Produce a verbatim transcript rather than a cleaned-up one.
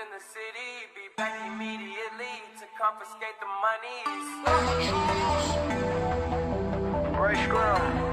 in the city, be back immediately to confiscate the monies. Ray Scrum.